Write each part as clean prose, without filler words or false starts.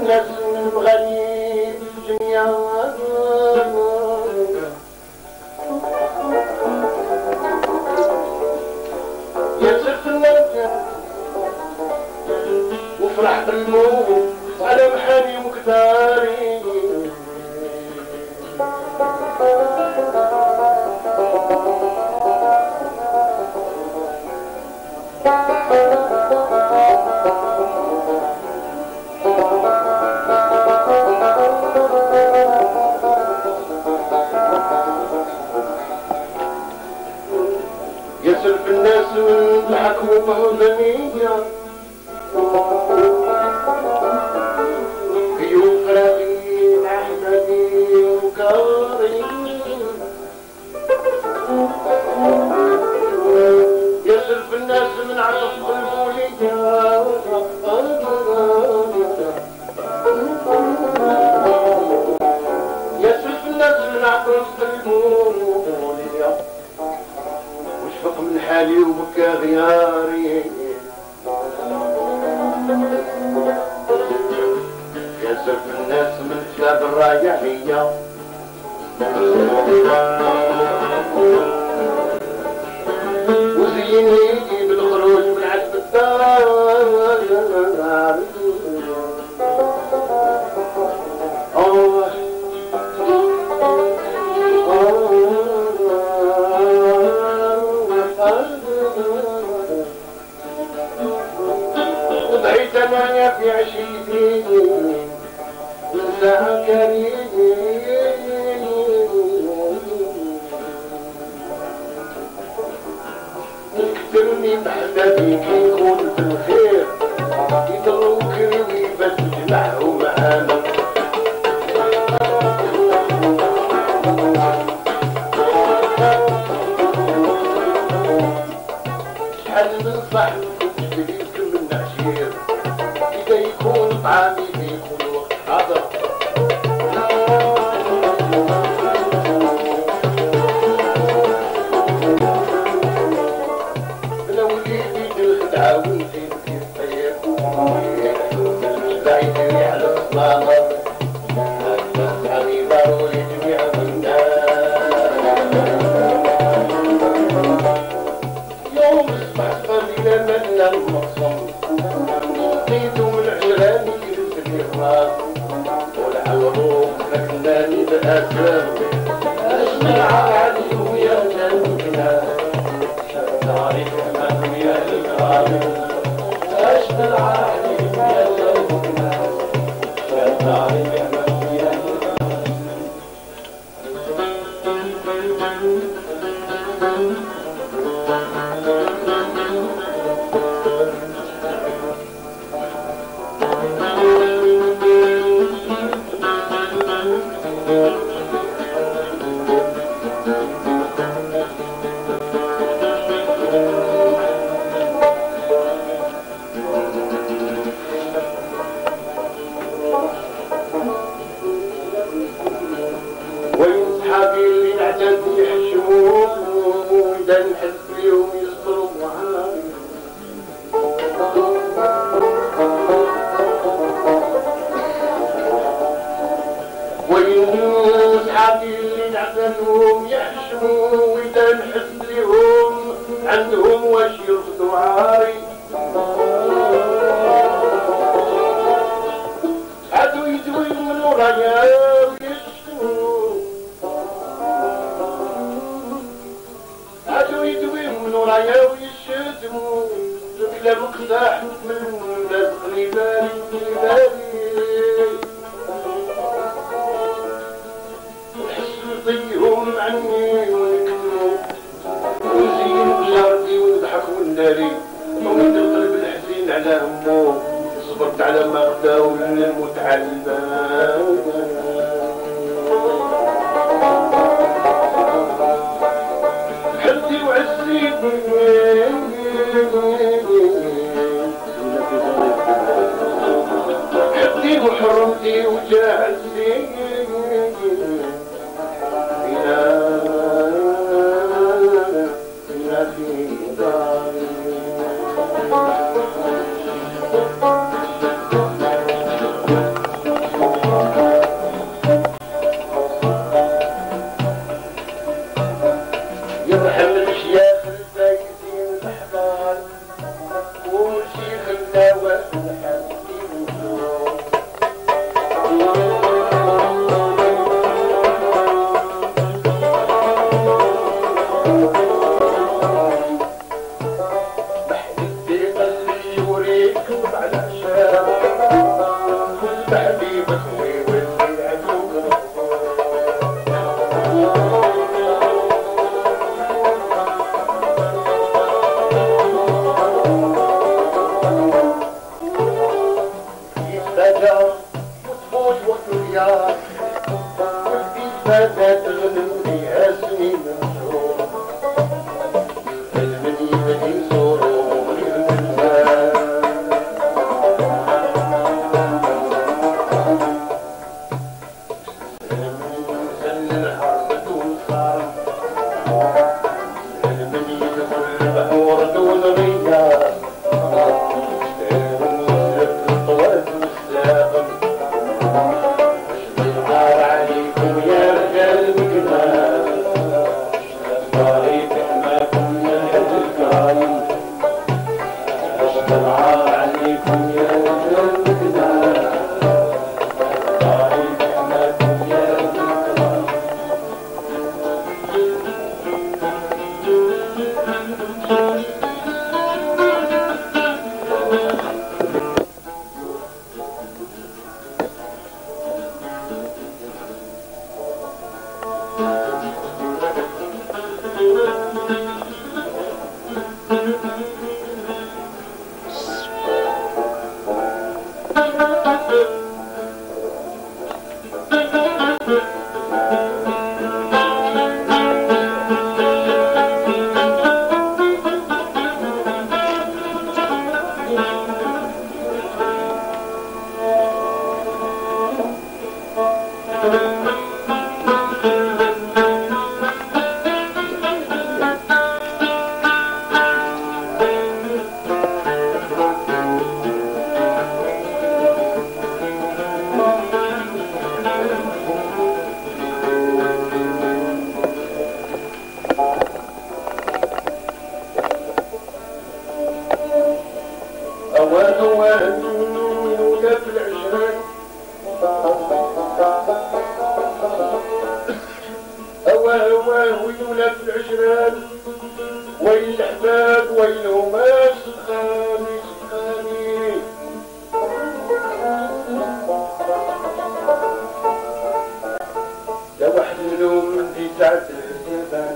الناس من الغني الدنيا يسف الناس وفرح بالموت على محامي وكثاري يسلف الناس ضحكوا بهضمية كيوف رغيب أحمدي وكاري يسلف الناس من عطف البولية يسلف الناس من عطف البولية وشفق من حالي وبكى غياري يسلف الناس من كتاب الراجعية وزيني بالخروج من عتب الدار وضعيت انا في عشيتي انسان كريم نكترني بحبابي كي يكون بالخير يضروا كريمي بس جمعه معانا شحال من صاحب كنت تريد من عشير إذا يكون طعامي بيكون وقت حاضر بلا وليدي الخدعة ونزيد في الطير بعيدي على الصلاة صحابي ضروري جميع يوم اصبحت قبيلة منا المقصود لقيتو من عجراني يرسل الراس والعوروق لكناني بأسر أجمع عليهم يا جنبنا شداري كمان يا الكرام أجمع عليهم يا جنبنا شداري كمان يا الكرام عندهم يحشموا وإذا نحس لهم عندهم واش يرفضوا عاري عدو يدوي من ورايا ويشتموا عدو يدوي من ورايا ويشتموا كلام قداح من رزقني بالي نحسهم عني ونكتموا ونزين بجارتي ونضحك ونناري ومد القلب الحزين على همه صبرت على ما غدا وللموت على الباب حدي وعزي حدي وحرمتي وجاهزي الحجر وتفوت وقت الغياب والبيت فاتت تغنم فيها سنين مشهور المدينة يزوروا غير المال المنزل الحرب والصار المدينة والبحور دون غياب ويولى في العشران وين الأحباب وينهم سخاني سخاني لا واحد منهم من ذي ساعة الحسابات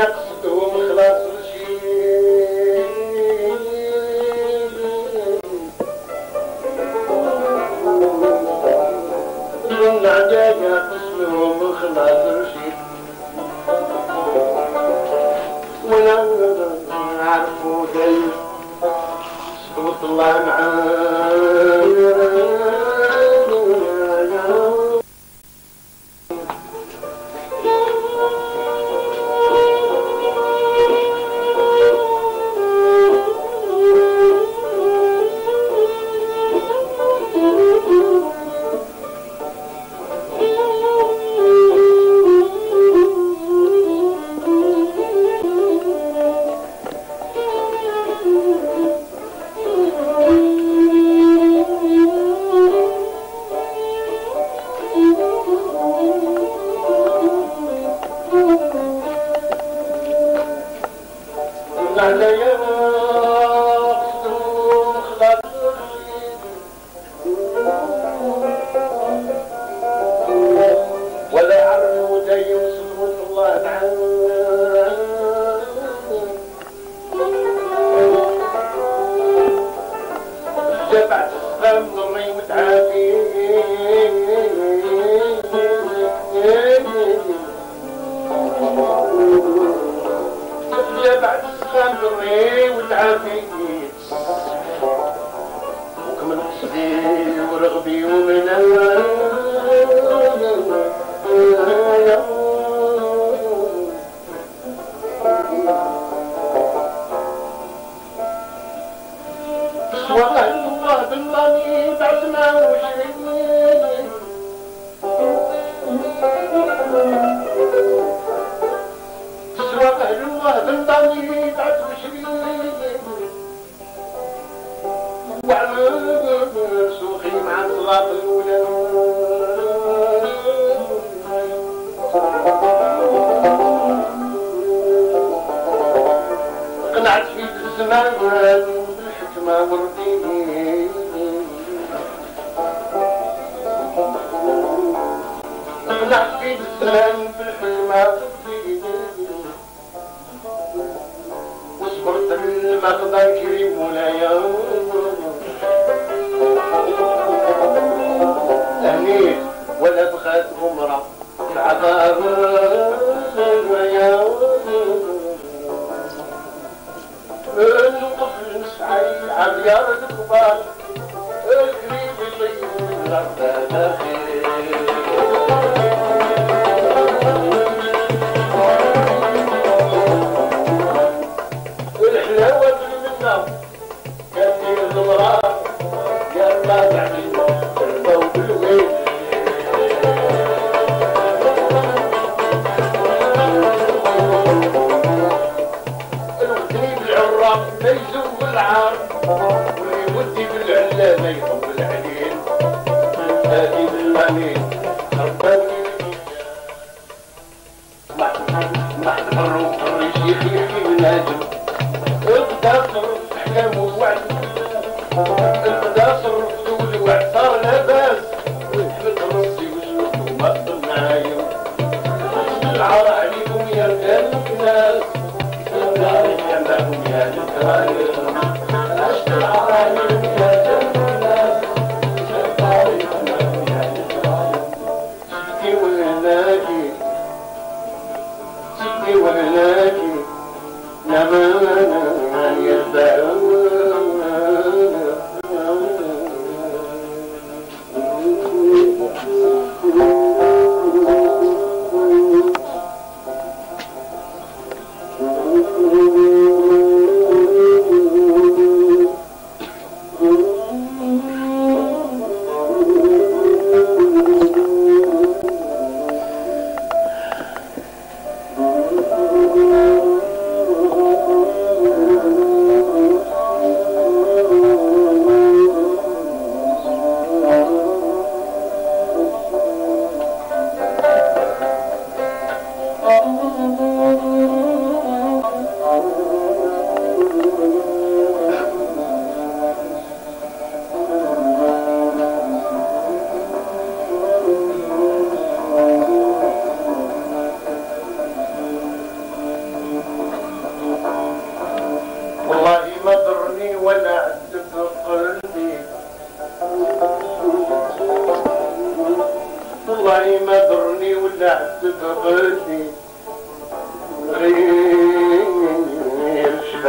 قصدهم خلاص الشيء العجاجة قصدهم خلاص الشيء ولا نعرفوا دايما صوت الله معانا ولا يعرفوا دايم صوت الله معانا جبعت السلام ضمي وتعافي جبعت السلام ضمي وتعافي وكمل قصدي ورغبي ومنى والله الله بالله بعد ما وشريني والله الله بالله بعد وشريني وعمل سوقي مع الصلاة الأولى قنعت في الزمان بالحكمة والدين قنعت في الزمان بالحكمة والدين وصبرت المقدار كريم مولايا أمير ولا بغات غمرة العذاب يا نوقف نسعي عبيار الكبار القريب يطيب الأرض داخل الحلاوة منا كثير الغرام يا الله تعليم الضوء بالويل ما يزوق العار واللي يودي بالعلا ما يطول عليه هادي بالامين رباني محضر الشيخ يحكي بالناجم القداصر احلام ووعد القداصر فدول وعد صار لاباس ويحمد راسي وجهك وما تضل معايا العار عليكم يا رجال الناس دارك يمهم يا جدرايا اشتر عليهم يا جدرايا دارك يمهم يا جدرايا سيدي ولناكي سيدي ولناكي نمانا يدعون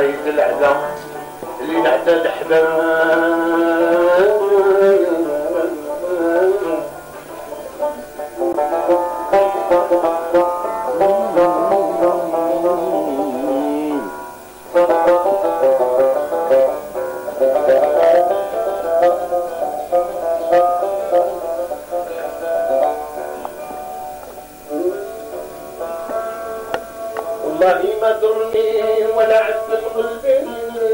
رايد العدا اللي نعدى الأحباب والله ما ضرني ولا عذب قلبي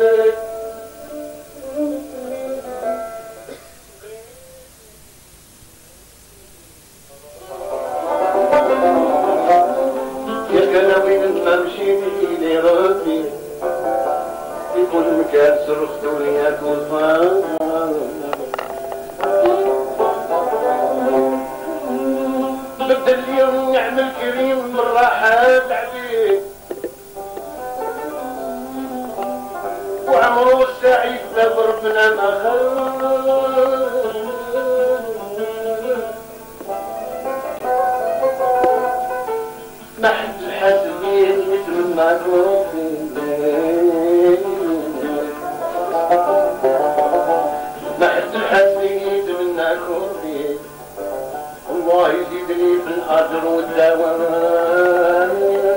يا كان وين ما مشيت لي ربي في كل مكان صرخت ولياك وصال بدل اليوم نعمل كريم من راحات عليه وعمره السعيد ضربنا ما ما حد الحاسبين يتمنى ما حد الحاسبين يتمنى كوفي الله يزيدني في الأجر والدوام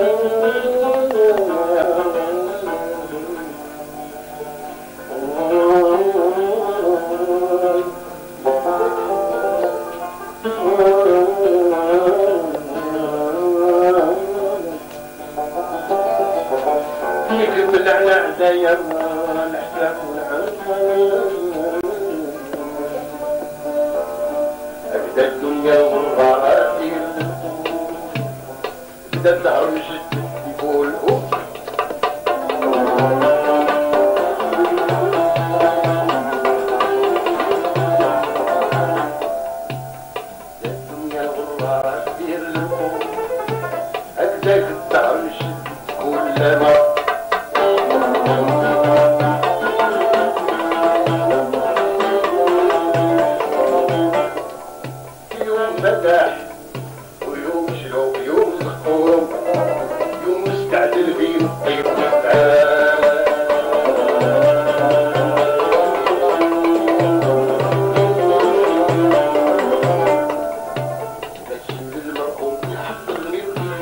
نكمل على عدايا الأحلام أبدا الدنيا والغراتي أبدا الدهر مشت يقول الدنيا والغراتي أبدا الدهر مشت كلما مداح ويوم شلوب يوم زقوم يوم مستعدل فيه الطيب والتعال بتشم المرقوم يحضرني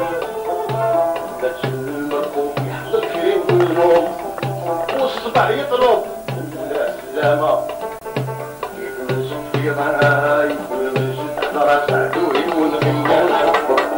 بتشم المرقوم يحضر كريم والنوم والصبح يطلب لا سلامة يفلسف في معاي سعدوه يكون غيان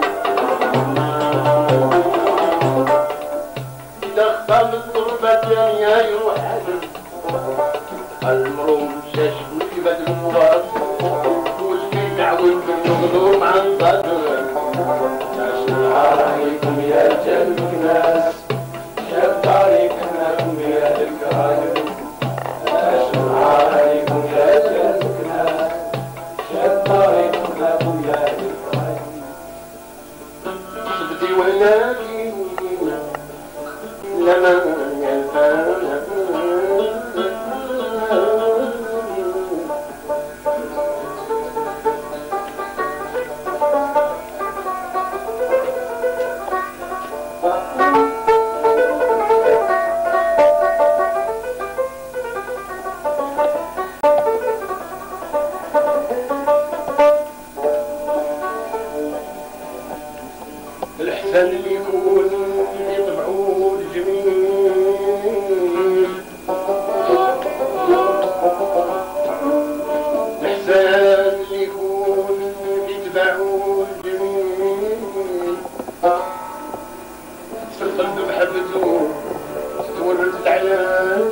إذا خطام الضربة يا يروح عدل المروم شاش في بدل المبارك وشفي تعود بالمغلوم عن صدر السلام عليكم يا جنب ناس شاب عليكم يا الكاذب السلام عليكم يا جنب ناس شاب عليكم صبتي ولكن لمن ينفعنا الإحسان اللي يكون يطبعوه الجميل الإحسان اللي يكون يتبعوه الجميل في القلب محبته تورد العيان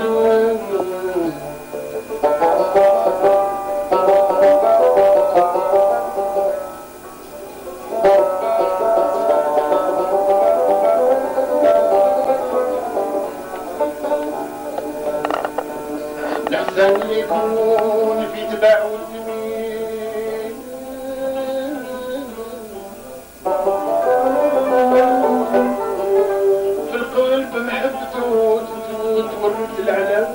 الإحسان اللي يكون في تباع الجميل في القلب محبته تورد العلام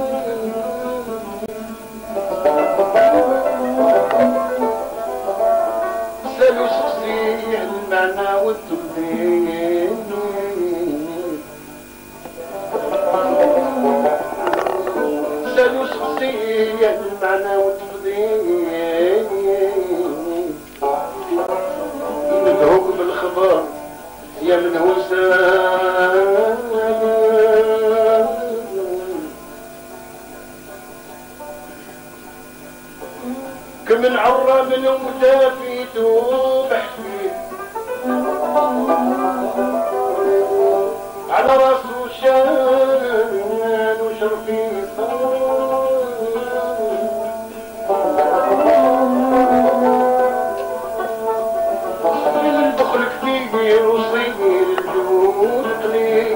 سالو شخصي المعنى والتبديل من عرى من ومتافيت وبحكيت على راسو شان وشرفي صير البخل كثير وصير الجود قليل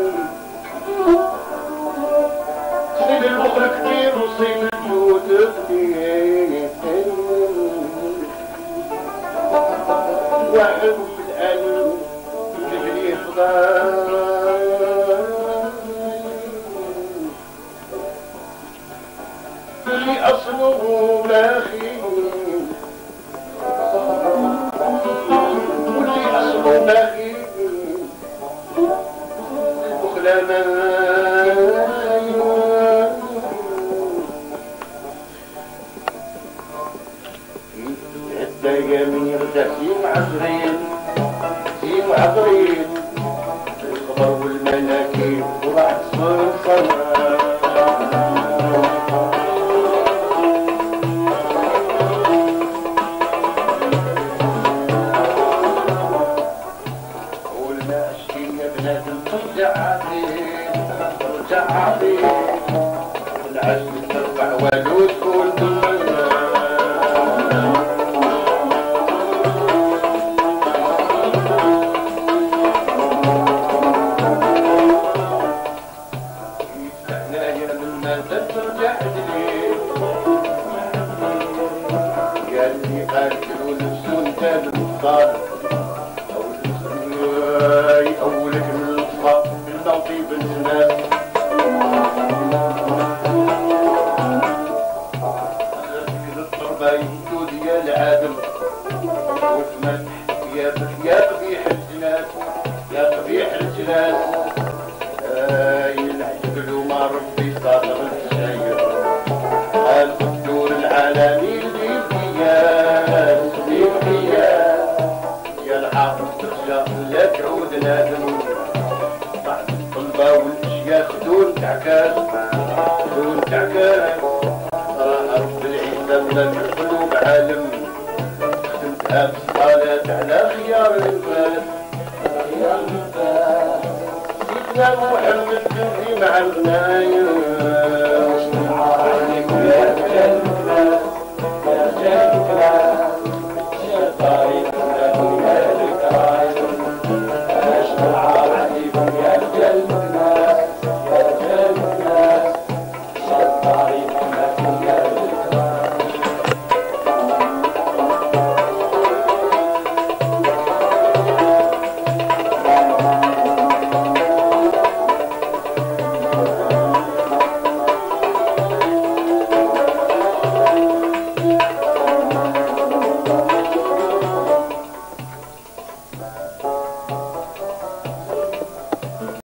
صير البخل كثير وصير الجود قليل واحد بالقلب تجري خضار اللي أصله لا خير واللي أصله لا خير البخل ما يمير تسيم عزرين سيم عزرين الخبر والملاكين وراح تصير صلاة والماشي يا بنادم ترجع عظيم ترجع عظيم والعزم ترفع ولو تكون دمنا أولك من الصف بالنطيب الناس التربة يمدود يا العادم وتملح يا قبيح الجناس يا قبيح الجناس العجبل وما ربي صادر الشاير الدور العالمي البيبيات يا العاقل ترجع لا تعود نادم بعد الطلبة والاشياخ دون تعكاس دون تعكاس راه رب العزة بلا القلوب عالم خدمتها بالصلاة على خيار النفاس سيدنا محمد بنتي مع الغنايم عليكم يا رجال الناس يا رجال الناس يا طريق يا رجال